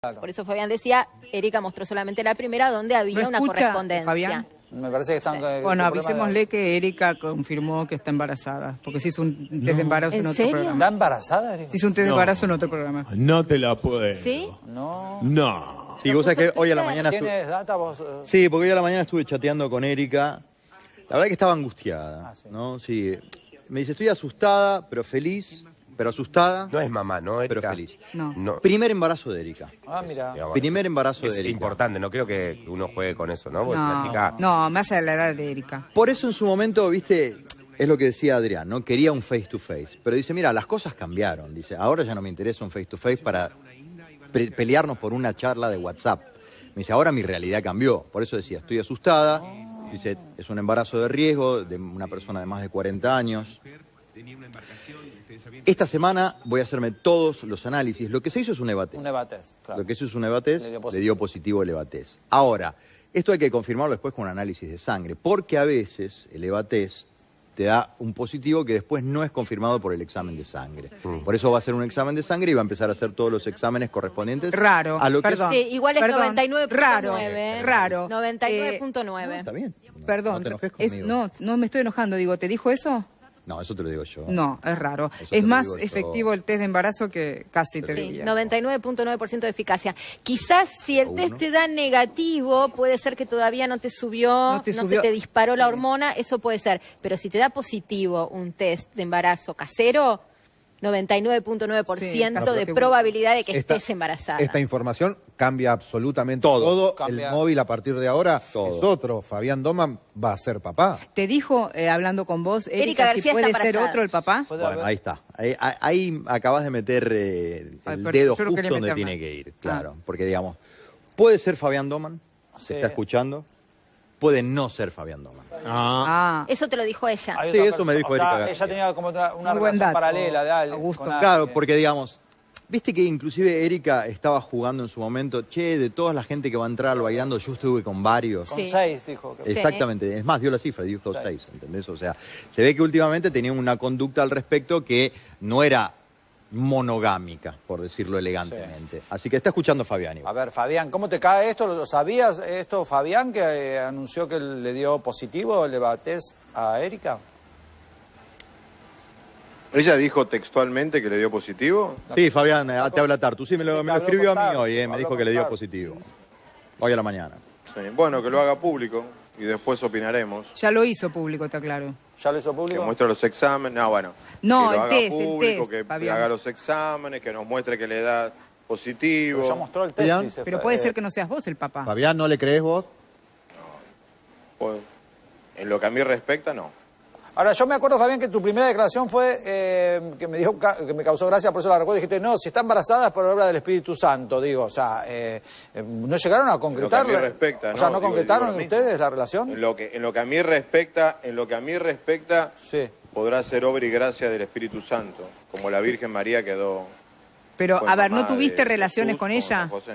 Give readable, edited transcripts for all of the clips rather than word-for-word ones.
Claro. Por eso Fabián decía, Erika mostró solamente la primera donde había una correspondencia. Fabián? Me parece que están... Bueno, avisémosle que Erika confirmó que está embarazada, porque se hizo un test de embarazo en otro programa. ¿Está embarazada, Erika? Se hizo un test de embarazo en otro programa. No te la puedo. ¿Sí? No. No. Sí, vos sabés que hoy a la mañana... ¿Tienes data vos? Sí, porque hoy a la mañana estuve chateando con Erika. La verdad que estaba angustiada, sí. ¿no? Sí. Me dice, estoy asustada, pero feliz, pero asustada, No es mamá, ¿no, Erika? pero feliz. No. Primer embarazo de Erika. Ah, mira. Digamos, Primer embarazo es de Erika. importante, no creo que uno juegue con eso, ¿no? Porque la chica... No, más a la edad de Erika. Por eso en su momento, viste, es lo que decía Adrián, ¿no? Quería un face to face. Pero dice, mira, las cosas cambiaron. Dice, ahora ya no me interesa un face to face para pelearnos por una charla de WhatsApp. Me dice, ahora mi realidad cambió. Por eso decía, estoy asustada. Dice, es un embarazo de riesgo de una persona de más de 40 años. Esta semana voy a hacerme todos los análisis. Lo que se hizo es un EVA-test. Un EVA-test, claro. Lo que hizo es un EVA-test, Le le dio positivo el EVA-test. Ahora, esto hay que confirmarlo después con un análisis de sangre, porque a veces el EVA-test te da un positivo que después no es confirmado por el examen de sangre. Por eso va a ser un examen de sangre y va a empezar a hacer todos los exámenes correspondientes. Raro, a lo que perdón. Sí, igual es Perdón, 99.9. raro. 99.9. Está bien. Perdón, No te enojes conmigo. no me estoy enojando, digo, ¿te dijo eso? No, eso te lo digo yo. No, es raro. Eso te Es lo más digo yo. efectivo el test de embarazo que casi te Sí, diría. 99.9% de eficacia. Quizás si el test Uno. te da negativo, puede ser que todavía no te subió, no se te disparó la hormona, eso puede ser. Pero si te da positivo un test de embarazo casero, 99.9% Sí, de seguro. probabilidad de que estés embarazada. Esta información cambia absolutamente Todo. todo. Cambia. El móvil a partir de ahora Todo. es otro. Fabián Doman va a ser papá. ¿Te dijo, hablando con vos, Erika Erika, si García puede está ser embarazada. otro el papá? ¿Puede Bueno, haber? ahí está. Ahí acabas de meter el pero dedo yo no justo quería donde meter tiene nada. que ir. Claro, porque digamos, puede ser Fabián Doman, Sí. se está escuchando, puede no ser Fabián Doman. Ah, Eso te lo dijo ella. Hay Sí, otra eso me persona. dijo O sea, Erika García. ella tenía como una Muy buen relación dato, paralela de alguien. Augusto. con Claro, alguien. porque digamos, viste que inclusive Erika estaba jugando en su momento, che, de toda la gente que va a entrar al bailando, yo estuve con varios. Con Sí. 6, dijo. que- Exactamente, es más, dio la cifra, dijo 6, ¿entendés? O sea, se ve que últimamente tenía una conducta al respecto que no era monogámica, por decirlo elegantemente. Así que está escuchando Fabián igual. A ver, Fabián, ¿cómo te cae esto? ¿Lo sabías esto, Fabián, que anunció que le dio positivo el EVA-test a Erika? ¿Ella dijo textualmente que le dio positivo? Sí, Fabián, te habla Tartu. Sí, me Sí, lo te habló escribió a con mí Tartu, hoy, me habló dijo con que le dio Tartu. positivo. Hoy a la mañana. Sí. Bueno, que lo haga público y después opinaremos. ya lo hizo público, está claro. ¿Ya lo hizo Que público? muestre los exámenes. No, bueno. No, que el lo haga test, el público, test, que Fabián. haga los exámenes, que nos muestre que le da positivo. Pero ya mostró el test, Fabián. dice. Pero puede ser que no seas vos el papá. Fabián, ¿no le crees vos? Pues, en lo que a mí respecta, no. Ahora, yo me acuerdo, Fabián, que tu primera declaración fue que me causó gracia, por eso la recuerdo. Dijiste, no, si está embarazada es por obra del Espíritu Santo. Digo, o sea, ¿no llegaron a concretar? En lo que a mí respecta, o sea, no, ¿no digo concretaron lo mismo. ustedes la relación? En lo que a mí respecta, Sí. podrá ser obra y gracia del Espíritu Santo, como la Virgen María quedó. Pero, fue a ver, ¿no mamá tuviste de relaciones Jesús con San ella? José.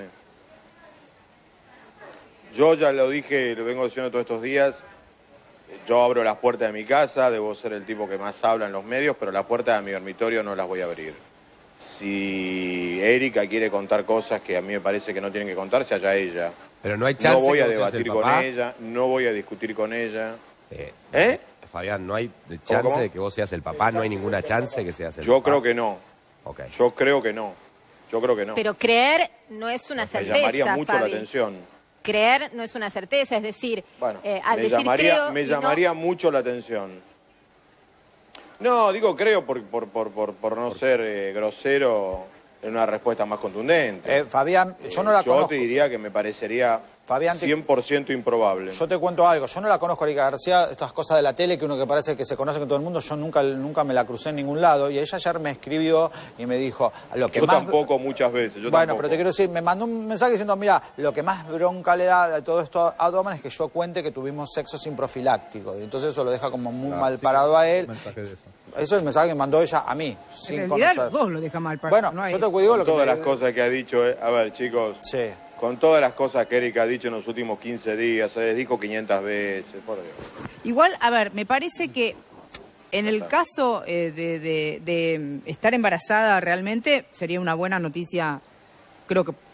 Yo ya lo dije, lo vengo diciendo todos estos días. Yo abro las puertas de mi casa, debo ser el tipo que más habla en los medios, pero las puertas de mi dormitorio no las voy a abrir. Si Erika quiere contar cosas que a mí me parece que no tienen que contarse, allá ella. Pero no hay chance No voy que a vos seas el debatir con papá. ella, no voy a discutir con ella. ¿Eh? Fabián, ¿no hay chance ¿Cómo? de que vos seas el papá? ¿No hay ninguna chance que seas el Yo papá? creo que no. Ok. Yo creo que no. Yo creo que no. Pero creer no es una Me certeza, llamaría mucho la Fabi. atención. Creer no es una certeza, es decir, Bueno, al me decir creo me y no- llamaría mucho la atención. No, digo creo por no ser grosero en una respuesta más contundente. Fabián, yo no la Yo conozco. te diría que me parecería Fabián, 100% improbable. Yo te cuento algo, yo no la conozco a Erika García, estas cosas de la tele que uno que parece que se conoce con todo el mundo, yo nunca me la crucé en ningún lado, y ella ayer me escribió y me dijo, lo que Yo más... tampoco muchas veces. Yo Bueno, tampoco. pero te quiero decir, me mandó un mensaje diciendo, mira, lo que más bronca le da de todo esto a Doman es que yo cuente que tuvimos sexo sin profiláctico, y entonces eso lo deja como muy mal parado a él. Mensaje de eso. Eso es el mensaje que mandó ella a mí, En sin realidad conocer. los dos lo deja mal. Bueno, no hay- yo te digo lo Con que todas me- las cosas que ha dicho, a ver chicos, Sí. con todas las cosas que Erika ha dicho en los últimos 15 días, se les dijo 500 veces, por Dios. Igual, a ver, me parece que en el caso de estar embarazada realmente sería una buena noticia, creo que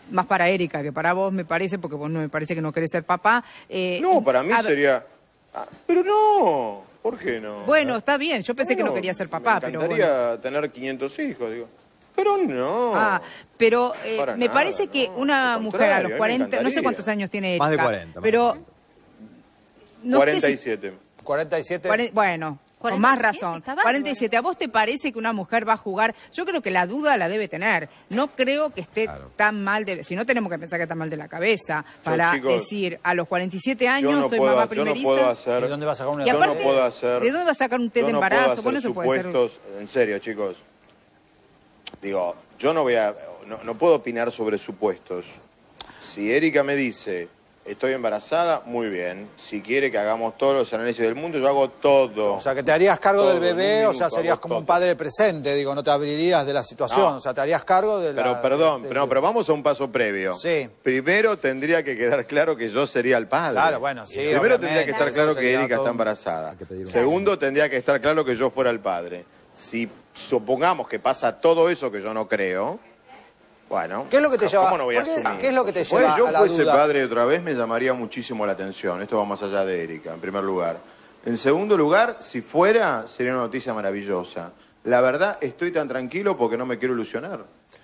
más para Erika que para vos, me parece, porque vos no me parece que no querés ser papá. No, para mí sería... pero no, ¿por qué no? Bueno, está bien, yo pensé que no quería ser papá, pero bueno. Me encantaría tener 500 hijos, digo. Pero no. Pero me nada, parece que una mujer a los 40, no sé cuántos años tiene Erika. Más de 40. Pero... No 47. Sé si, 47. bueno, con más razón. 47. ¿A vos te parece que una mujer va a jugar? Yo creo que la duda la debe tener. No creo que esté tan mal, si no tenemos que pensar que está mal de la cabeza, para decir, a los 47 años soy mamá primeriza. Yo no puedo hacer... ¿De dónde vas a sacar una y aparte, yo no puedo hacer... ¿de dónde vas a sacar un test de embarazo? Bueno, eso puede ser... En serio, chicos. Digo, yo no voy a... No puedo opinar sobre supuestos. Si Erika me dice... Estoy embarazada, muy bien. Si quiere que hagamos todos los análisis del mundo, yo hago todo. O sea, que te harías cargo todo, del bebé, o sea, serías como un padre presente, digo, no te abrirías de la situación, o sea, te harías cargo de la... Pero perdón, pero vamos a un paso previo. Sí. Primero tendría que quedar claro que yo sería el padre. Claro, bueno, sí. Primero tendría que estar claro que Erika está embarazada. Segundo, tendría que estar claro que yo fuera el padre. Si supongamos que pasa todo eso que yo no creo... Bueno, ¿qué es lo que te lleva? ¿Cómo no voy a asumir? ¿Qué es lo que te Si lleva yo a la fuese duda? padre otra vez, me llamaría muchísimo la atención. Esto va más allá de Erika, en primer lugar. En segundo lugar, si fuera, sería una noticia maravillosa. La verdad, estoy tan tranquilo porque no me quiero ilusionar.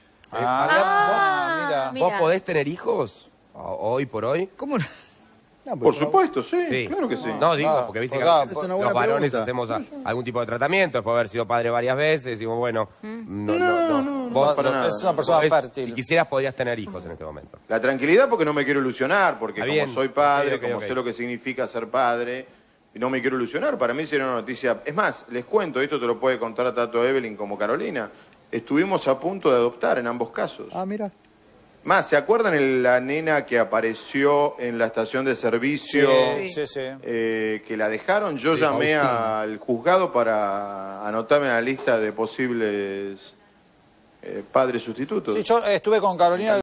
Mira. ¿Vos podés tener hijos hoy por hoy? ¿Cómo no? No, Por supuesto, sí, claro que sí. No, digo, porque viste que Claro, a veces es una los buena varones pregunta. hacemos algún tipo de tratamiento, después de haber sido padre varias veces, decimos, bueno, No, vos para nada. Es una persona podés, fértil. si quisieras, podrías tener hijos en este momento. La tranquilidad porque no me quiero ilusionar, porque Está como bien. soy padre, Ok, como ok. sé lo que significa ser padre, y no me quiero ilusionar, para mí sería una noticia... Es más, les cuento, esto te lo puede contar tanto Evelyn como Carolina, estuvimos a punto de adoptar en ambos casos. Ah, mira. Más, ¿se acuerdan la nena que apareció en la estación de servicio? Sí. Que la dejaron. Yo llamé al juzgado para anotarme en la lista de posibles padres sustitutos. Sí, yo estuve con Carolina